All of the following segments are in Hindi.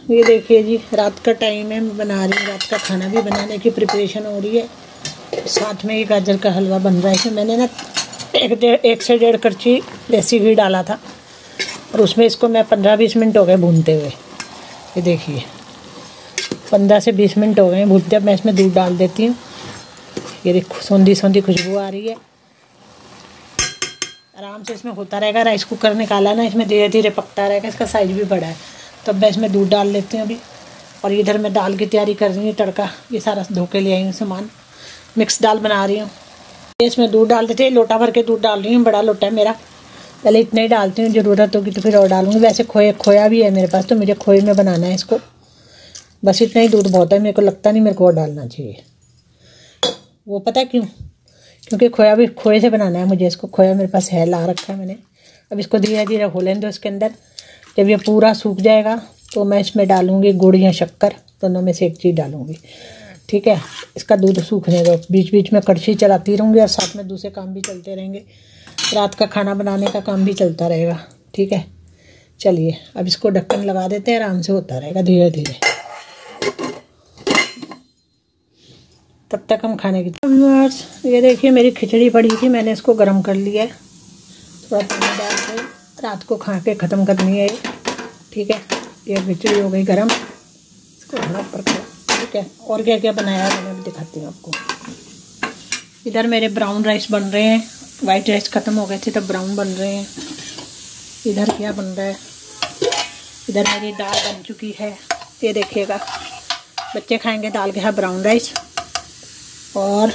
ये देखिए जी, रात का टाइम है, मैं बना रही हूँ रात का खाना, भी बनाने की प्रिपरेशन हो रही है। साथ में ये गाजर का हलवा बन रहा है। इसमें मैंने ना 1 से 1.5 कड़छी देसी घी डाला था और उसमें इसको मैं 15-20 मिनट हो गए भूनते हुए। ये देखिए 15 से 20 मिनट हो गए भूनते। अब मैं इसमें दूध डाल देती हूँ। ये देखो सौंधी सौंधी खुशबू आ रही है। आराम से इसमें होता रहेगा। राइस कुकर निकाला ना, इसमें धीरे धीरे पकता रहेगा। इसका साइज़ भी बड़ा है। तो अब मैं इसमें दूध डाल लेती हूँ अभी। और इधर मैं दाल की तैयारी कर रही हूँ, तड़का ये सारा धो के ले आई हूँ सामान। मिक्स दाल बना रही हूँ। इसमें दूध डाल देते हैं, लोटा भर के दूध डाल रही हूँ, बड़ा लोटा है मेरा। पहले इतना ही डालती हूँ, ज़रूरत होगी तो फिर और डालूँगी। वैसे खोया भी है मेरे पास, तो मुझे खोए में बनाना है इसको। बस इतना ही दूध बहुत है, मेरे को लगता नहीं मेरे को और डालना चाहिए। वो पता है क्यों? क्योंकि खोए से बनाना है मुझे इसको। खोया मेरे पास है, ला रखा है मैंने। अब इसको धीरे धीरे हो लेने दो इसके अंदर। जब ये पूरा सूख जाएगा तो मैं इसमें डालूँगी गुड़ या शक्कर, दोनों में से एक चीज़ डालूँगी। ठीक है, इसका दूध सूखने दो। बीच बीच में कड़छी चलाती रहूँगी और साथ में दूसरे काम भी चलते रहेंगे। रात का खाना बनाने का काम भी चलता रहेगा। ठीक है, चलिए अब इसको ढक्कन लगा देते हैं, आराम से होता रहेगा धीरे धीरे। तब तक हम खाने की व्यूअर्स, ये देखिए मेरी खिचड़ी पड़ी थी, मैंने इसको गर्म कर लिया है। थोड़ा पानी डाल के रात को खा के ख़त्म करनी है ये। ठीक है, ये खिचड़ी हो गई गर्म। इसको थोड़ा ऊपर कर। ठीक है, और क्या क्या बनाया है मैंने भी दिखाती हूँ आपको। इधर मेरे ब्राउन राइस बन रहे हैं। वाइट राइस ख़त्म हो गए थे तब ब्राउन बन रहे हैं। इधर क्या बन रहा है? इधर मेरी दाल बन चुकी है, ये देखिएगा। बच्चे खाएंगे दाल के साथ ब्राउन राइस। और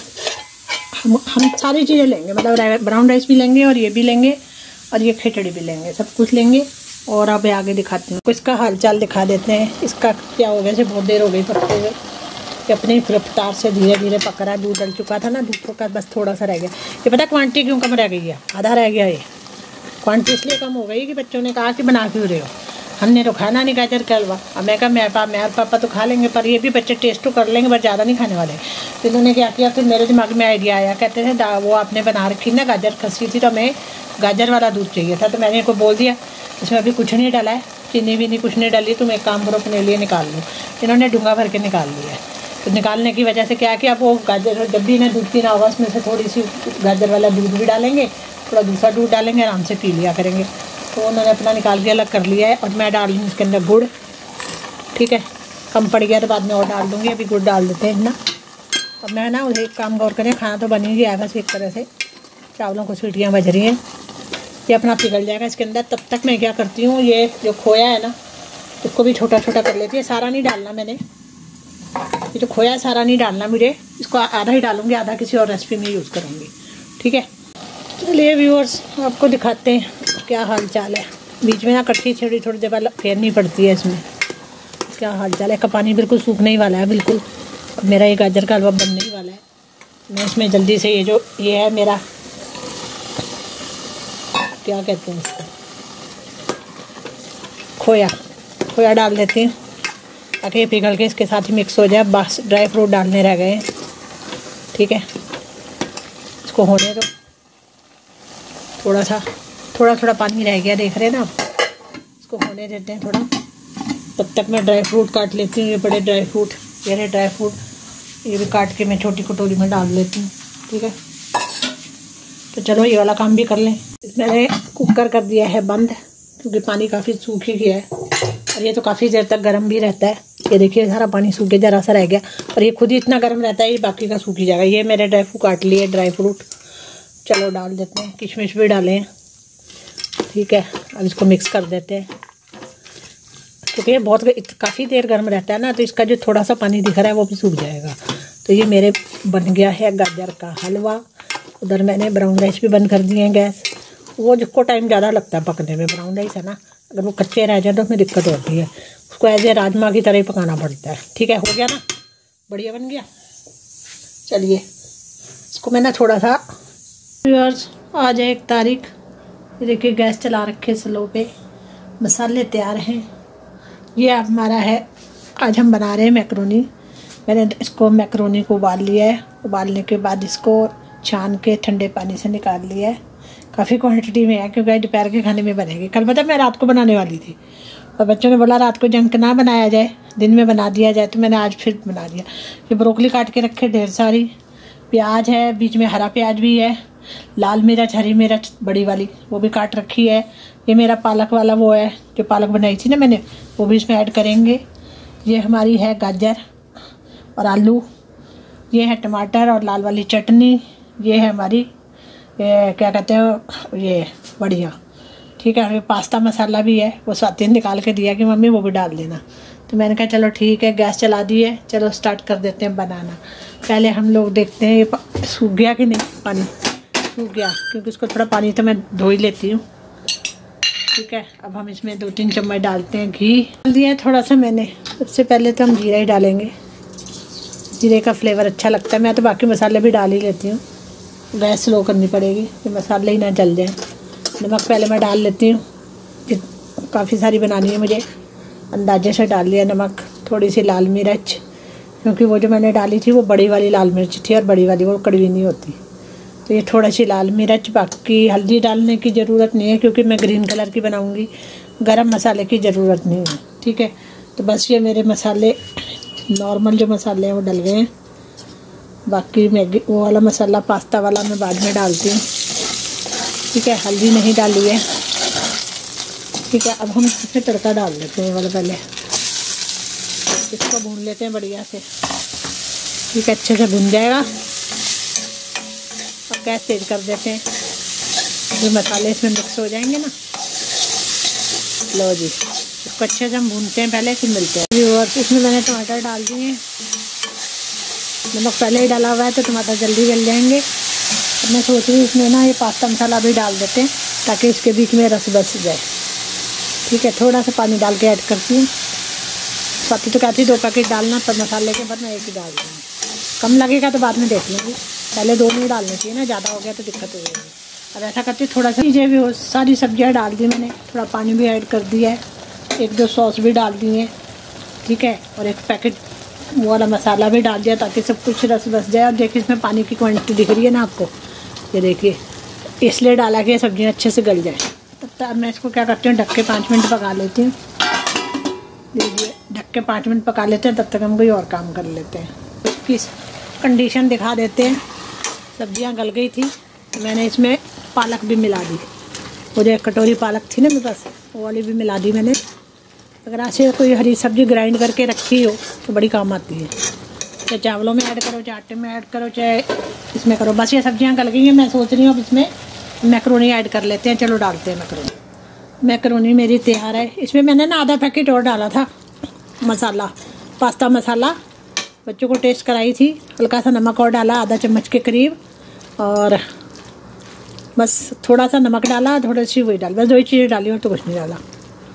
हम सारी चीज़ें लेंगे, मतलब ब्राउन राइस भी लेंगे और ये भी लेंगे और ये खिचड़ी भी लेंगे, सब कुछ लेंगे। और अब आगे दिखाती हूँ, इसका हाल चाल दिखा देते हैं। इसका क्या हो गया, इसे बहुत देर हो गई पकते हुए। ये अपनी रफ्तार से धीरे धीरे पक रहा है। दूध डल चुका था ना, दूध का बस थोड़ा सा रह गया। ये पता क्वांटिटी क्यों कम रह गई है? आधा रह गया। ये क्वांटिटी इसलिए कम हो गई कि बच्चों ने कहा कि बना क्यों रहे हो। हमने तो खाना नहीं गाजर का हलवा। अब मैं कहा मेरे पापा तो खा लेंगे, पर ये भी बच्चे टेस्ट तो कर लेंगे, पर ज़्यादा नहीं खाने वाले। तो इन्होंने क्या किया, फिर मेरे दिमाग में आइडिया आया। कहते थे वो आपने बना रखी ना गाजर खसी थी, तो हमें गाजर वाला दूध चाहिए था। तो मैंने इनको बोल दिया इसमें अभी कुछ नहीं डाला है, चीनी भी नहीं, कुछ नहीं डाली। तुम एक काम करो, अपने लिए निकाल लो। इन्होंने डूंगा भर के निकाल लिया है। तो निकालने की वजह से क्या किया, वो गाजर जब भी इन्हें दूध पीना होगा उसमें से थोड़ी सी गाजर वाला दूध भी डालेंगे, थोड़ा दूसरा दूध डालेंगे, आराम से पी लिया करेंगे। तो उन्होंने अपना निकाल के अलग कर लिया है। और मैं डाल दूँ इसके अंदर गुड़। ठीक है, कम पड़ गया तो बाद में और डाल दूँगी, अभी गुड़ डाल देते हैं ना। अब मैं ना एक काम गौर करें, खाना तो बन ही गया बस एक तरह से। चावलों को सीटियाँ बज रही हैं, ये अपना पिघल जाएगा इसके अंदर। तब तक मैं क्या करती हूँ, ये जो खोया है ना इसको भी छोटा छोटा कर लेती है। सारा नहीं डालना मैंने, ये जो खोया सारा नहीं डालना मुझे, इसको आधा ही डालूँगी, आधा किसी और रेसिपी में यूज़ करूँगी। ठीक है, चलिए व्यूअर्स आपको दिखाते हैं क्या हाल चाल है। बीच में ना कटकी छेड़ी थोड़ी देर बाद फेरनी पड़ती है इसमें। क्या हाल चाल है? का पानी बिल्कुल सूखने ही वाला है बिल्कुल। अब मेरा ये गाजर का हलवा बनने ही वाला है। मैं इसमें जल्दी से ये है मेरा, क्या कहते हैं इसको, खोया डाल देती हूँ ताकि ये पिघल के इसके साथ ही मिक्स हो जाए। बस ड्राई फ्रूट डालने रह गए हैं। ठीक है, इसको होने दो। थोड़ा थोड़ा पानी रह गया, देख रहे हैं ना आप। इसको होने देते हैं थोड़ा। तब तक मैं ड्राई फ्रूट काट लेती हूँ। ये बड़े ड्राई फ्रूट, ये रहे ड्राई फ्रूट, ये भी काट के मैं छोटी कटोरी में डाल लेती हूँ। ठीक है, तो चलो ये वाला काम भी कर लें। मैंने कुकर कर दिया है बंद, क्योंकि पानी काफ़ी सूख ही गया है और ये तो काफ़ी देर तक गर्म भी रहता है। ये देखिए सारा पानी सूख गया, जरा सा रह गया, और ये खुद ही इतना गर्म रहता है, ये बाकी का सूख ही जाएगा। ये मेरे ड्राई फ्रूट काट लिए, ड्राई फ्रूट चलो डाल देते हैं, किशमिश भी डालें। ठीक है, अब इसको मिक्स कर देते हैं, क्योंकि ये बहुत काफ़ी देर गर्म रहता है ना, तो इसका जो थोड़ा सा पानी दिख रहा है वो भी सूख जाएगा। तो ये मेरे बन गया है गाजर का हलवा। उधर मैंने ब्राउन राइस भी बंद कर दिए हैं गैस। वो जिसको टाइम ज़्यादा लगता है पकने में, ब्राउन राइस है ना, अगर वो कच्चे रह जाए तो उसमें दिक्कत होती है। उसको ऐसे राजमा की तरह ही पकाना पड़ता है। ठीक है, हो गया ना, बढ़िया बन गया। चलिए इसको मैं ना थोड़ा सा व्यूअर्स आ जाए एक तारीख। देखिए गैस चला रखे स्लो पे, मसाले तैयार हैं। ये हमारा है, आज हम बना रहे हैं मैक्रोनी। मैंने इसको मैक्रोनी को उबाल लिया है। उबालने के बाद इसको छान के ठंडे पानी से निकाल लिया है। काफ़ी क्वांटिटी में है, क्योंकि दोपहर के खाने में बनेगी। कल पता मैं रात को बनाने वाली थी, और बच्चों ने बोला रात को जंक ना बनाया जाए, दिन में बना दिया जाए, तो मैंने आज फिर बना दिया। ये ब्रोकली काट के रखे ढेर सारी, प्याज है, बीच में हरा प्याज भी है, लाल मिर्च, हरी मिर्च बड़ी वाली वो भी काट रखी है। ये मेरा पालक वाला वो है जो पालक बनाई थी ना मैंने, वो भी इसमें ऐड करेंगे। ये हमारी है गाजर और आलू, ये है टमाटर और लाल वाली चटनी, ये है हमारी क्या कहते हैं ये बढ़िया, ठीक है। पास्ता मसाला भी है, वो स्वाति ने निकाल के दिया कि मम्मी वो भी डाल देना, तो मैंने कहा चलो ठीक है, गैस चला दी है, चलो स्टार्ट कर देते हैं बनाना। पहले हम लोग देखते हैं ये सूख गया कि नहीं, पानी सूख गया, क्योंकि इसको थोड़ा पानी तो मैं धो ही लेती हूँ, ठीक है। अब हम इसमें 2-3 चम्मच डालते हैं घी, डाल दिया है थोड़ा सा मैंने। सबसे पहले तो हम जीरा ही डालेंगे, जीरे का फ्लेवर अच्छा लगता है। मैं तो बाकी मसाले भी डाल ही लेती हूँ, गैस स्लो करनी पड़ेगी कि मसाले ही ना जल जाए। नमक पहले मैं डाल लेती हूँ, काफ़ी सारी बनानी है मुझे, अंदाजे से डाल लिया नमक। थोड़ी सी लाल मिर्च, क्योंकि वो जो मैंने डाली थी वो बड़ी वाली लाल मिर्च थी, और बड़ी वाली वो कड़वी नहीं होती, तो ये थोड़ा सी लाल मिर्च। बाकी हल्दी डालने की ज़रूरत नहीं है, क्योंकि मैं ग्रीन कलर की बनाऊँगी, गरम मसाले की ज़रूरत नहीं है, ठीक है। तो बस ये मेरे मसाले नॉर्मल जो मसाले हैं वो डल गए हैं। बाकी मैगी वो वाला मसाला पास्ता वाला मैं बाद में डालती हूँ, ठीक है। हल्दी नहीं डाली है, ठीक है। अब हम इसमें तड़का डाल देते हैं वाला, पहले इसको भून लेते हैं बढ़िया से, ठीक है, अच्छे से भून जाएगा। अब गैस तेज कर देते हैं, जो मसाले इसमें मिक्स हो जाएंगे ना। लो जी, इसको अच्छे से हम भूनते हैं पहले, फिर मिलते हैं। और इसमें मैंने टमाटर डाल दिए हैं, नमक पहले ही डाला हुआ है तो टमाटर जल्दी गल जाएंगे। अब मैं सोच रही हूँ इसमें ना ये पास्ता मसाला भी डाल देते हैं, ताकि इसके बीच में रस बस जाए, ठीक है। थोड़ा सा पानी डाल के ऐड करती हूँ। स्वाति तो कहती 2 पैकेट डालना, पर मसाले के बाद मैं 1 ही डाल दूँगी, कम लगेगा तो बाद में देख लूँगी। पहले 2 नहीं डालने चाहिए ना, ज़्यादा हो गया तो दिक्कत हो जाएगी। अब ऐसा करती थोड़ा सा चीज़ें भी हो, सारी सब्जियाँ डाल दी मैंने, थोड़ा पानी भी ऐड कर दिया है, 1-2 सॉस भी डाल दी है, ठीक है। और 1 पैकेट वो वाला मसाला भी डाल दिया, ताकि सब कुछ रस बस जाए। और देखिए इसमें पानी की क्वांटिटी दिख रही है ना आपको, ये देखिए, इसलिए डाला कि सब्जियाँ अच्छे से गल जाए। तब तक मैं इसको क्या करती हूँ, ढक के 5 मिनट पका लेती हूँ। देखिए ढक के 5 मिनट पका लेते हैं, तब तक हम कोई और काम कर लेते हैं। इसकी कंडीशन दिखा देते हैं। सब्जियाँ गल गई थी, तो मैंने इसमें पालक भी मिला दी, वो जो 1 कटोरी पालक थी ना मेरे पास, वो वाली भी मिला दी मैंने। अगर ऐसे कोई हरी सब्जी ग्राइंड करके रखी हो तो बड़ी काम आती है, चाहे चावलों में ऐड करो, चाहे आटे में ऐड करो, चाहे इसमें करो। बस ये सब्जियां गल गई हैं, मैं सोच रही हूँ अब इसमें मैकरोनी ऐड कर लेते हैं। चलो डालते हैं मैकरोनी। मैकरोनी मेरी तैयार है। इसमें मैंने ना आधा पैकेट और डाला था मसाला, पास्ता मसाला, बच्चों को टेस्ट कराई थी। हल्का सा नमक और डाला, आधा चम्मच के करीब, और बस थोड़ा सा नमक डाला, थोड़ी सी वही डाली, बस 2 ही चीज़ें डाली और तो कुछ नहीं डाला।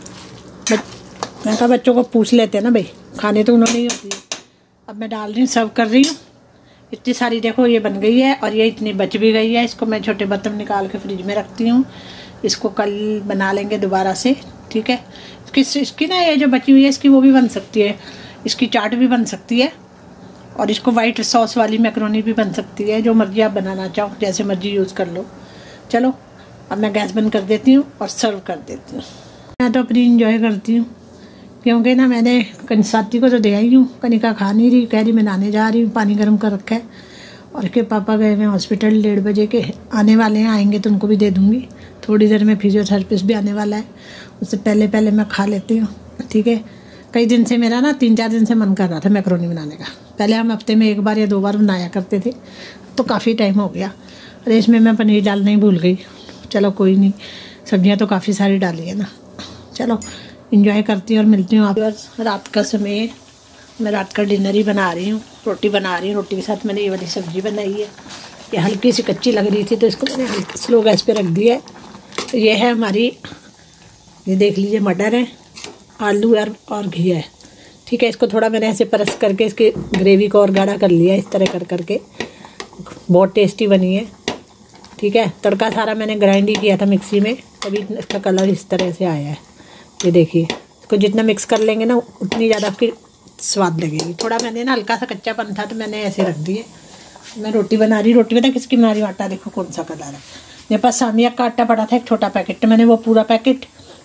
मैं कहा बच्चों को पूछ लेते हैं ना भाई, खाने तो उन्होंने ही होती है। अब मैं डाल रही हूँ, सर्व कर रही हूँ। इतनी सारी देखो ये बन गई है, और ये इतनी बच भी गई है। इसको मैं छोटे बर्तन निकाल के फ्रिज में रखती हूँ, इसको कल बना लेंगे दोबारा से, ठीक है। इसकी ना ये जो बची हुई है इसकी वो भी बन सकती है, इसकी चाट भी बन सकती है, और इसको वाइट सॉस वाली मैकरोनी भी बन सकती है। जो मर्जी आप बनाना चाहो, जैसे मर्जी यूज़ कर लो। चलो अब मैं गैस बंद कर देती हूँ और सर्व कर देती हूँ। मैं तो अपनी इंजॉय करती हूँ, क्योंकि ना मैंने साथी को तो दे आई हूँ, कनिका खा नहीं रही, कह रही मैं नहाने जा रही हूँ, पानी गर्म कर रखा है। और के पापा गए हुए हॉस्पिटल, 1:30 बजे के आने वाले हैं, आएंगे तो उनको भी दे दूँगी। थोड़ी देर में फिजियोथेरेपिस्ट भी आने वाला है, उससे पहले मैं खा लेती हूँ, ठीक है। कई दिन से मेरा ना 3-4 दिन से मन कर रहा था मैकरोनी बनाने का। पहले हम हफ्ते में 1 बार या 2 बार बनाया करते थे, तो काफ़ी टाइम हो गया। और इसमें मैं पनीर डालना ही भूल गई। चलो कोई नहीं, सब्जियाँ तो काफ़ी सारी डाली है ना। चलो इंजॉय करती हूँ और मिलती हूँ आप। रात का समय, मैं रात का डिनर ही बना रही हूँ, रोटी बना रही हूँ। रोटी के साथ मैंने ये वाली सब्ज़ी बनाई है, ये हल्की सी कच्ची लग रही थी तो इसको मैंने हल्की स्लो गैस पे रख दिया है। तो ये है हमारी, ये देख लीजिए, मटर है, आलू और घी है, ठीक है। इसको थोड़ा मैंने ऐसे परस करके इसकी ग्रेवी को और गाढ़ा कर लिया, इस तरह कर करके। बहुत टेस्टी बनी है, ठीक है। तड़का सारा मैंने ग्राइंड ही किया था मिक्सी में, तभी इसका कलर इस तरह से आया है। ये देखिए, इसको जितना मिक्स कर लेंगे ना उतनी ज़्यादा आपकी स्वाद लगेगी। थोड़ा मैंने ना हल्का सा कच्चापन था तो मैंने ऐसे रख दिए। मैं रोटी बना रही, रोटी पता किसकी बना रही हूँ, आटा देखो कौन सा कलर है। मेरे पास सामिया का आटा पड़ा था 1 छोटा पैकेट, तो मैंने वो पूरा पैकेट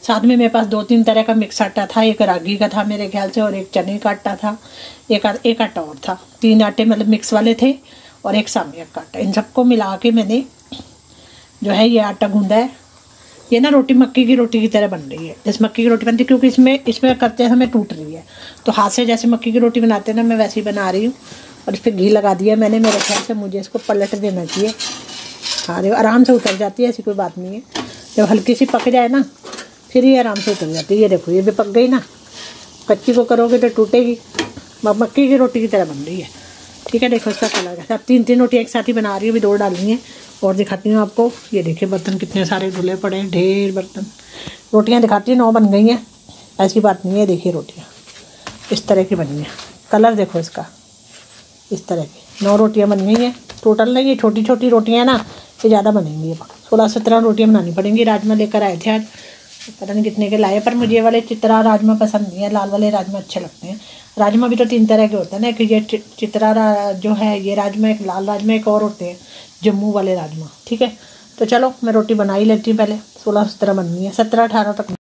साथ में मेरे पास 2-3 तरह का मिक्स आटा था, एक रागी का था मेरे ख्याल से, और एक चने का आटा था, एक आटा और था। 3 आटे मतलब मिक्स वाले थे और एक सामिया का आटा। इन सबको मिला के मैंने जो है ये आटा गूंदा है। ये ना रोटी मक्की की रोटी की तरह बन रही है, जैसे मक्की की रोटी बनती है, क्योंकि इसमें करते समय टूट रही है। तो हाथ से जैसे मक्की की रोटी बनाते हैं ना, मैं वैसे ही बना रही हूँ। और इस पर घी लगा दिया मैंने। मेरे ख्याल से मुझे इसको पलट देना चाहिए। हाँ देखो आराम से उतर जाती है, ऐसी कोई बात नहीं है। जब हल्की सी पक जाए ना फिर ये आराम से उतर जाती है। ये देखो ये भी पक गई ना। कच्ची को करोगे तो टूटेगी। मक्की की रोटी की तरह बन रही है, ठीक है। देखो इसका कलर है। अब 3 रोटी एक साथ ही बना रही हूँ, अभी 2 डालनी है। और दिखाती हूँ आपको। ये देखिए बर्तन कितने सारे धुले पड़े हैं, ढेर बर्तन। रोटियाँ दिखाती हूँ, 9 बन गई हैं, ऐसी बात नहीं है। देखिए रोटियाँ इस तरह की बनी हैं। कलर देखो इसका, इस तरह की 9 रोटियाँ बन गई हैं टोटल। नहीं ये छोटी छोटी रोटियाँ ना, ये ज़्यादा बनेंगी। ये 16-17 रोटियाँ बनानी पड़ेंगी। राजमा लेकर आए थे आज, पता नहीं कितने के लाए, पर मुझे ये वाले चित्रा राजमा पसंद नहीं है। लाल वाले राजमा अच्छे लगते हैं। राजमा भी तो 3 तरह के होते हैं ना, कि ये चित्रा जो है ये राजमा, एक लाल राजमा, एक और होते हैं जम्मू वाले राजमा, ठीक है। तो चलो मैं रोटी बना ही लेती हूँ पहले। 16-17 बननी है, 17-18 तक।